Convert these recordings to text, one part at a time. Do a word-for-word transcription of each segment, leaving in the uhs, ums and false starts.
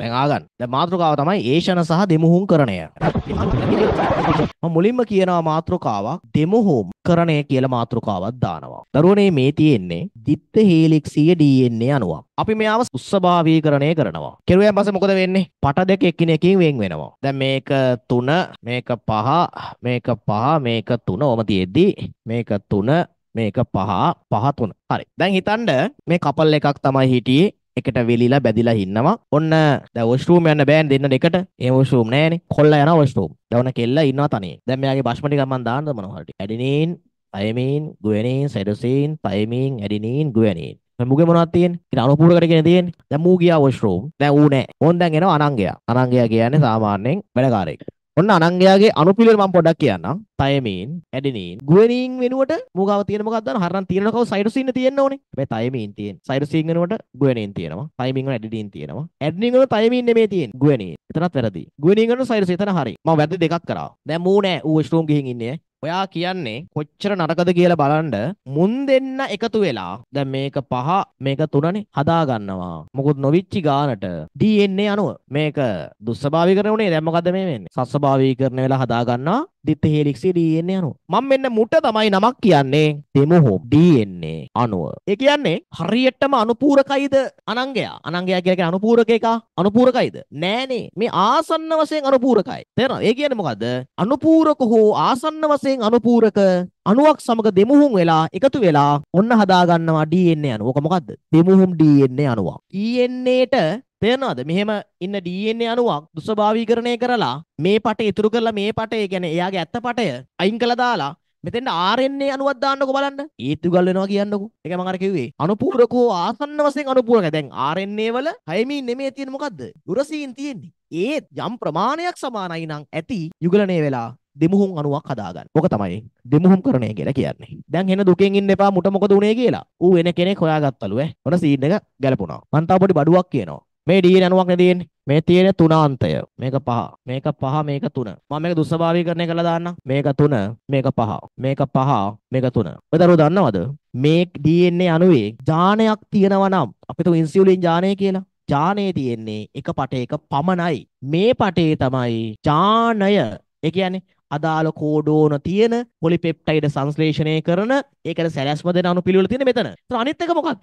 දැන් ආගන්න. දැන් මාතෘකාව තමයි ඒෂණ සහ දෙමුහුම්කරණය. මම මුලින්ම කියනවා මාතෘකාවක් දෙමුහුම්කරණය කියලා මාතෘකාවක් දානවා. දරුවනේ මේ තියෙන්නේ දිත්ත හේලික්සිය ඩී එන් ඒ අණුවක්. අපි මෙයාව උස්සභාවීකරණය කරනවා. කෙරුවෙන් පස්සේ මොකද වෙන්නේ? පට දෙක එකිනෙකින් වෙන් වෙනවා. දැන් මේක තුන, මේක පහ, මේක පහ, මේක තුන ඔම තියෙද්දි මේක තුන, මේක පහ, පහ තුන. හරි. දැන් හිතන්න මේ කපල් එකක් තමයි හිටියේ. එකට වෙලිලා බැදිලා ඉන්නවා. ඔන්න දැන් වොෂ්රූම් යන්න බෑනේ දෙන්න දෙකට. ඒ වොෂ්රූම් නෑනේ. කොල්ලා යනවා වොෂ්රූම්. දැන් ඔන්න කෙල්ල ඉන්නවා තනියෙන්. දැන් මෙයාගේ බෂ්ම ටික මම දාන්නද මොනවා හරි. ඇඩිනින්, අයමින්, ගුවැනින්, සයිටොසින්, තයමින්, ඇඩිනින්, ගුවැනින්. දැන් මුගේ මොනවද තියෙන්නේ? ඊට අනුපූරකට කියන තියෙන්නේ. දැන් මූ ගියා වොෂ්රූම්. දැන් ඌ නෑ. ඕන් දැන් එනවා අනංගයා. අනංගයා කියන්නේ සාමාන්‍යයෙන් වැඩකාරයෙක්. ඔන්න අනංගයාගේ අනුපිළිවෙල මම පොඩ්ඩක් කියන්නම්. තයමින්, ඇඩිනින්, ගුවැනින් වෙනුවට මූගාව තියෙන මොකක්ද දන්නවද? හරනම් තියෙන කව සයිටොසින් තියෙන්න ඕනේ. හැබැයි තයමින් තියෙන. සයිටොසින් වෙනුවට ගුවැනින් තියෙනවා. තයමින් වල ඇඩිනින් තියෙනවා. ඇඩිනින් වල තයමින් නෙමෙයි තියෙන්නේ. ගුවැනින්. එතනත් වැරදි. ගුවැනින් වල සයිටොසින් එතන හරි. මම වැරදි දෙකක් කරා. දැන් මූ නෑ. ඌ වොෂ්රූම් ගිහින් ඉන්නේ. ඔයා කියන්නේ කොච්චර නරකද කියලා බලන්න මුන් දෙන්න එකතු වෙලා දැන් මේක පහ මේක තුනනේ හදා ගන්නවා. මොකොත් නොවිච්චි ගානට ඩී එන් ඒ අණුව මේක දුස්සභාවීකරණය උනේ. දැන් මොකද්ද මේ වෙන්නේ? සස්සභාවීකරණය වෙලා හදා ගන්නවා දිත්ත හේලික්සිය ඩී එන් ඒ අණුව. මම මෙන්න මුට තමයි නමක් කියන්නේ දෙමුහුම් ඩී එන් ඒ අණුව. ඒ කියන්නේ හරියටම අනුපූරකයිද අනංගයා? අනංගයා කියලා කියන්නේ අනුපූරක එක අනුපූරකයිද? නෑනේ. මේ ආසන්න වශයෙන් අනුපූරකයි. තේරෙනවද? ඒ කියන්නේ මොකද්ද? අනුපූරක හෝ ආසන්න වශයෙන් අනුපූරක අණුවක් සමග දෙමුහුම් වෙලා එකතු වෙලා ඔන්න හදා ගන්නවා ඩී එන් ඒ අණුව. ඕක මොකද්ද? දෙමුහුම් ඩී එන් ඒ අණුවක්. ඩී එන් ඒට තේරෙනවද? මෙහෙම ඉන්න ඩී එන් ඒ අණුවක් දුස්සභාවීකරණය කරලා මේ පටේ ඉතුරු කරලා මේ පටේ කියන්නේ එයාගේ ඇත්ත පටය අයින් කළා දාලා මෙතෙන්ට ආර් එන් ඒ අණුවක් දාන්නකො බලන්න. ඒත් උගල් වෙනවා කියන්නකො. ඒක මම අර කිව්වේ. අනුපූරකෝ ආසන්න වශයෙන් අනුපූරකයි. දැන් ආර් එන් ඒ වල හයමින් නෙමෙයි තියෙන්නේ මොකද්ද? යුරසීන් තියෙන්නේ. ඒත් යම් ප්‍රමාණයක් සමානයි නම් ඇති යුගලණය වෙලා දෙමුහුම් අණුවක් හදාගන්න. ඕක තමයි දෙමුහුම්කරණය කියලා කියන්නේ. දැන් හෙන දුකෙන් ඉන්න එපා මුට මොකද උනේ කියලා. ඌ වෙන කෙනෙක් හොයාගත්තලු ඈ. ඔන්න සීන් එක ගැලපුණා. මං තාම පොඩි බඩුවක් කියනවා. මේ ඩී එන් ඒ අණුවක් නේ තියෙන්නේ. මේ තියෙන තුනාන්තය. මේක පහ. මේක පහ මේක තුන. මම මේක දුස්සභාවීකරණය කරලා දාන්නම්. මේක තුන මේක පහ. මේක පහ මේක තුන. ඔය දරුවෝ දන්නවද? මේ ඩී එන් ඒ අණුවේ ජානයක් තියෙනවා නම් අපි તો ඉන්සියුලින් ජානය කියලා. ජානේ තියෙන්නේ එක පටයක පමණයි. මේ පටේ තමයි ජානය. ඒ කියන්නේ අදාළ කෝඩෝන තියෙන පොලිපෙප්ටයිඩ් සංශ්ලේෂණය කරන ඒකට සැලැස්ම දෙන අණුපිළිවෙල තියෙන මෙතන. ඒතර අනිත් එක මොකද්ද?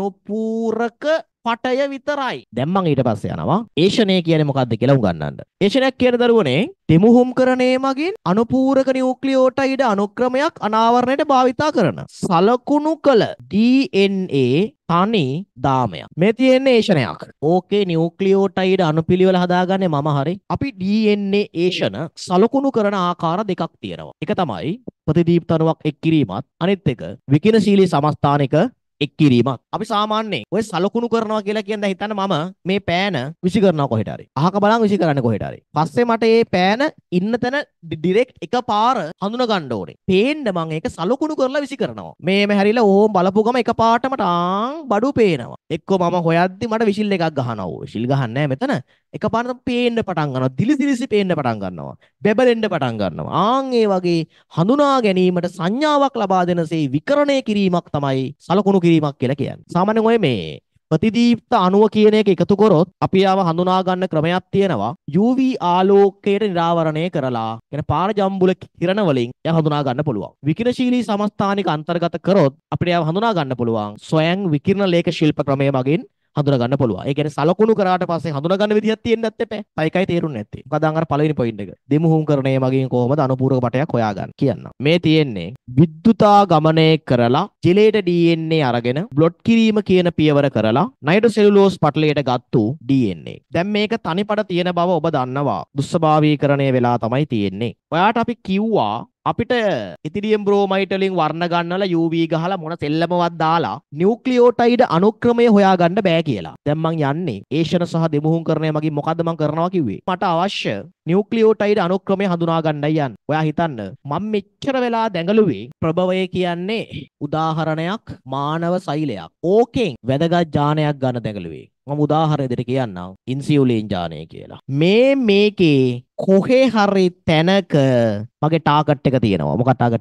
අනුපූරක පටය විතරයි. දැන් මම ඊට පස්සේ යනවා ඒෂණය කියන්නේ මොකද්ද කියලා උගන්වන්න. ඒෂණයක් කියන දරුවනේ දෙමුහුම්කරණයේ මගින් අනුපූරක නියුක්ලියෝටයිඩ් අනුක්‍රමයක් අනාවරණයට භාවිතා කරන සලකුණු කළ ඩී එන් ඒ තනි දාමයක්. මේ තියෙන්නේ ඒෂණයක්. ඕකේ නියුක්ලියෝටයිඩ් අණුපිළිවෙල හදාගන්නේ මම හරි. අපි ඩී එන් ඒ ඒෂණ සලකුණු කරන ආකාර දෙකක් තියෙනවා. එක තමයි ප්‍රතිදීප්ත අණුවක් එක් කිරීමත් අනිත් එක විකිනශීලී සමස්ථානික එක් කිරීමක්. අපි සාමාන්‍යයෙන් ඔය සලකුණු කරනවා කියලා කියන දා හිතන්න මම මේ පෑන විසි කරනවා කොහෙට හරි. අහක බලන් විසි කරන්නේ කොහෙට හරි. පස්සේ මට මේ පෑන ඉන්න තැන ඩිරෙක්ට් එකපාර හඳුන ගන්න ඕනේ. පේන්න මම ඒක සලකුණු කරලා විසි කරනවා. මේම හැරිලා ඕම් බලපු ගම එකපාරටම ටාං බඩු පේනවා. එක්කෝ මම හොයද්දි මට විසිල් එකක් ගහනවා. විසිල් ගහන්නේ නැහැ මෙතන. එකපාරට පේන්න පටන් ගන්නවා. දිලිසිලිසි පේන්න පටන් ගන්නවා. බැබලෙන්න පටන් ගන්නවා. ආන් ඒ වගේ හඳුනා ගැනීමට සංඥාවක් ලබා දෙනසේ විකරණය කිරීමක් තමයි සලකුණු කිරීමක් කියලා කියන්නේ. සාමාන්‍යයෙන් ඔය මේ ප්‍රතිදීප්ත අණුව කියන එක එකතු කරොත් අපි ආව හඳුනා ගන්න ක්‍රමයක් තියෙනවා. යූ වී ආලෝකයට නිරාවරණය කරලා කියන පාරජම්බුල කිරණ වලින් එය හඳුනා ගන්න පුළුවන්. විකිරණශීලී සමස්ථානික අන්තර්ගත කරොත් අපිට ඒව හඳුනා ගන්න පුළුවන්. ස්වයං විකිරණ ලේඛ ශිල්ප ක්‍රමය මගින් හඳුනා ගන්න පුළුවන්. ඒ කියන්නේ සලකුණු කරාට පස්සේ හඳුනා ගන්න විදිහක් තියෙන්නත් එපා. පයිකයි තේරුන්නේ නැත්තේ. මොකද අර පළවෙනි පොයින්ට් එක. දෙමුහුම්කරණය මගින් කොහොමද අනුපූරක පටයක් හොයාගන්න කියන්න. මේ තියෙන්නේ විද්‍යුතාගමනය කරලා ජලයට ඩී එන් ඒ අරගෙන බ්ලොට් කිරීම කියන පියවර කරලා නයිට්‍රෝසෙලුලෝස් පටලයට ගත්තු ඩී එන් ඒ. දැන් මේක තනිපට තියෙන බව ඔබ දන්නවා. දුස්සභාවීකරණය වෙලා තමයි තියෙන්නේ. ඔයාට අපි කිව්වා අපිට ඉතිරියම් බ්‍රෝමයිඩ් වලින් වර්ණ ගන්නවලා යූ වී ගහලා මොන සෙල්ලමවත් දාලා නියුක්ලියෝටයිඩ් අනුක්‍රමය හොයාගන්න බෑ කියලා. දැන් මං යන්නේ ඒෂණ සහ දෙමුහුම්කරණය මගින් මොකද්ද මං කරනවා කිව්වේ? මට අවශ්‍ය නියුක්ලියෝටයිඩ් අනුක්‍රමය හඳුනා ගන්නයි යන්නේ. ඔයා හිතන්න මම මෙච්චර වෙලා දැඟලුවේ ප්‍රභවය කියන්නේ උදාහරණයක් මානව සෛලයක්. ඕකෙන් වැදගත් ඥානයක් ගන්න දැඟලුවේ. මම උදාහරණයක් කියන්නම් ඉන්සියුලින් ඥානය කියලා. මේ මේකේ කොහේ හරි තැනක මගේ ටාගට් එක තියෙනවා. මොකක්ද ටාගට් එක?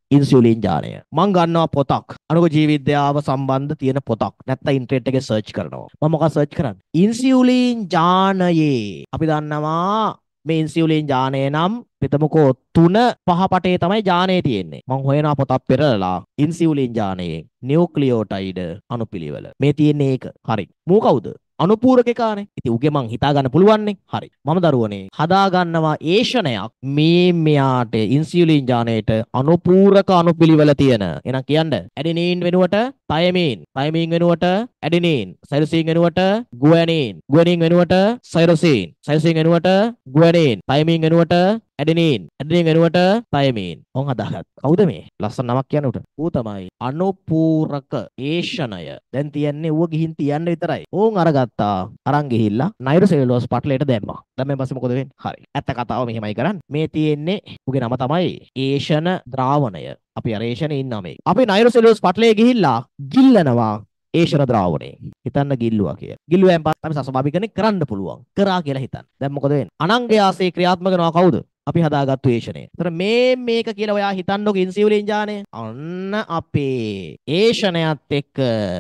ඉන්සියුලින් ජානය. මං ගන්නවා පොතක්. අනුක ජීව විද්‍යාව සම්බන්ධ තියෙන පොතක්. නැත්නම් ඉන්ටර්නෙට් එකේ සර්ච් කරනවා. මම මොකක්ද සර්ච් කරන්නේ? ඉන්සියුලින් ජානයේ අපි දන්නවා මේ ඉන්සියුලින් ජානය නම් පිටමුකෝ තුන පහ පටේ තමයි ජානය තියෙන්නේ. මං හොයනවා පොතක් පෙරලලා ඉන්සියුලින් ජානයේ නියුක්ලියෝටයිඩ් අණුපිළිවෙල. මේ තියෙන්නේ ඒක. හරි. මූ කවුද? අනුපූරකකානේ. ඉතින් උගේ මං හිතා ගන්න පුළුවන්නේ. හරි. මම දරුවනේ හදා ගන්නවා ඒෂණයක් මේ මෙයාට ඉන්සියුලින් ජානයේට අනුපූරක අණුපිළිවෙල තියෙන. එහෙනම් කියන්න. ඇඩෙනින් වෙනුවට තයමින්, තයමින් වෙනුවට ඇඩෙනින්, සයිරසින් වෙනුවට ගුවැනින්, ගුවැනින් වෙනුවට සයිරසින්, සයිරසින් වෙනුවට ගුවැනින්, තයමින් වෙනුවට ඇඩෙනින්, ඇඩෙනින් වෙනුවට තයමින්. මොන් හදාගත්. කවුද මේ? ලස්සන නමක් කියන්න උට. ඌ තමයි අනුපූරක ඒෂණය. දැන් තියන්නේ ඌව ගිහින් තියන්න විතරයි. ඕන් අරගත්තා. අරන් ගිහිල්ලා නයිරෝසෙලුලෝස් පටලයට දැම්මා. දැන් මේ පස්සේ මොකද වෙන්නේ? හරි. ඇත්ත කතාව මෙහෙමයි කරන්නේ. මේ තියෙන්නේ ඌගේ නම තමයි ඒෂණ ද්‍රාවණය. අපි අර ඒෂණේ ඉන්නා මේ. අපි නයිරෝසෙලුලෝස් පටලයේ ගිහිල්ලා ගිල්ලනවා ඒෂණ ද්‍රාවණේ. හිතන්න ගිල්ලුවා කියලා. ගිල්ලුවෙන් පස්සේ අපි සසභාවිකනේ කරන්න පුළුවන්. කරා කියලා හිතන්න. දැන් මොකද වෙන්නේ? අනංගයාසේ ක්‍රියාත්මක කරනවා කවුද? අපි හදාගත්තු ඒෂණය. ඒතර මේ මේක කියලා ඔයා හිතන්නකො ඉන්සියුලින් ජානය. අන්න අපේ ඒෂණයත් එක්ක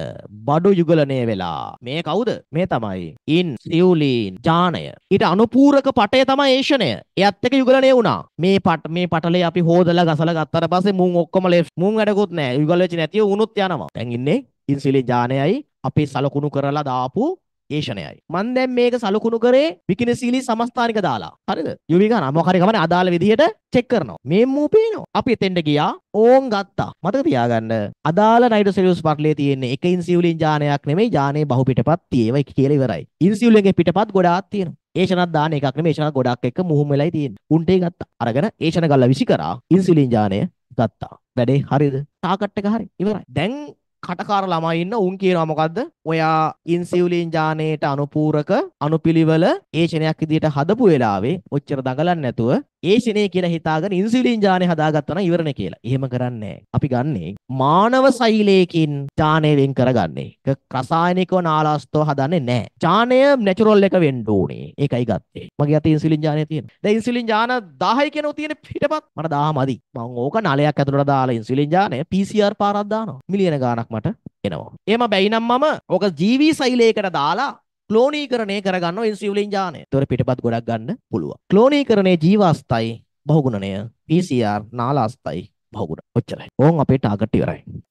බඩු යුගලණය වෙලා. මේ කවුද? මේ තමයි ඉන්සියුලින් ජානය. ඊට අනුපූරක පටය තමයි ඒෂණය. එයත් එක්ක යුගලණය වුණා. මේ පට මේ පටලේ අපි හොදලා ගසලා ගත්තාට පස්සේ මුන් ඔක්කොම ලෙෆ්ට් මුන් වැඩකුත් නැහැ. යුගල වෙච්ච නැතිව උනුත් යනවා. දැන් ඉන්නේ ඉන්සියුලින් ජානයයි අපි සලකුණු කරලා දාපු ඒෂණයයි. මන් දැන් මේක සලකුණු කරේ විකිනසීලී සමස්ථානික දාලා. හරිද? යුවි ගන්න මොකක් හරි කමනේ අදාළ විදිහට චෙක් කරනවා. මේ මූ පේනවා. අපි එතෙන්ට ගියා. ඕන් ගත්තා. මතක තියාගන්න. අදාළ නයිට්‍රෝසෙලියුස් පටලයේ තියෙන්නේ එක ඉන්සියුලින් ජානයක් නෙමෙයි ජානේ බහු පිටපත් තියෙවයි කියලා ඉවරයි. ඉන්සියුලින්ගේ පිටපත් ගොඩාක් තියෙනවා. ඒෂණක් දාන එකක් නෙමෙයි ඒෂණක් ගොඩක් එක්ක මුහුම් වෙලයි තියෙන්නේ. උන්ටේ ගත්තා. අරගෙන ඒෂණ ගල්ලා විසි කරා ඉන්සියුලින් ජානය ගත්තා. වැඩේ හරිද? ටාගට් එක හරි. ඉවරයි. දැන් කටකාර ළමයි ඉන්න උන් කියනවා මොකද්ද? ඔයා ඉන්සියුලින් ජානයේට අනුපූරක අණුපිළිවෙල ඒෂණයක් විදියට හදපු වෙලාවේ ඔච්චර දඟලන්නේ නැතුව ඒෂණේ කියලා හිතාගෙන ඉන්සියුලින් ජානය හදාගත්තා නම් ඉවරනේ කියලා. එහෙම කරන්නේ නැහැ. අපි ගන්නේ මානව සෛලයකින් ජානය වෙන් කරගන්නේ. ඒක රසායනිකව නාලාස්තව හදන්නේ නැහැ. ජානය නැචරල් එක වෙන්න ඕනේ. ඒකයි ගත්තේ. මගේ අතේ ඉන්සියුලින් ජානය තියෙනවා. දැන් ඉන්සියුලින් ජාන දහයි කියනෝ තියෙන පිටපත්. මට දහ මදි. මම ඕක නලයක් ඇතුළට දාලා ඉන්සියුලින් ජානය පී සී ආර් පාරක් දානවා. මිලියන ගාණක් මට එනවා. එහෙම බැයි නම් මම ඕක ජීවී සෛලයකට දාලා ක්ලෝනීකරණය කරගන්නවා ඉන්සියුලින් ජානය. ඒතොර පිටපත් ගොඩක් ගන්න පුළුවන්. ක්ලෝනීකරණයේ ජීවාස්තයි බහුගුණණය පී සී ආර් නාලාස්තයි බහුගුණ. ඔච්චරයි. ඕන් අපේ ටාගට් ඉවරයි.